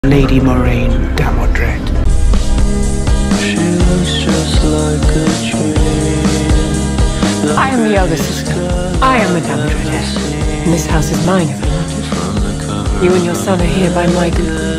Lady Moiraine, Damodred. She looks just like a dream. I am the younger sister. I am the Damodred. And this house is mine if I want it. You and your son are here by my good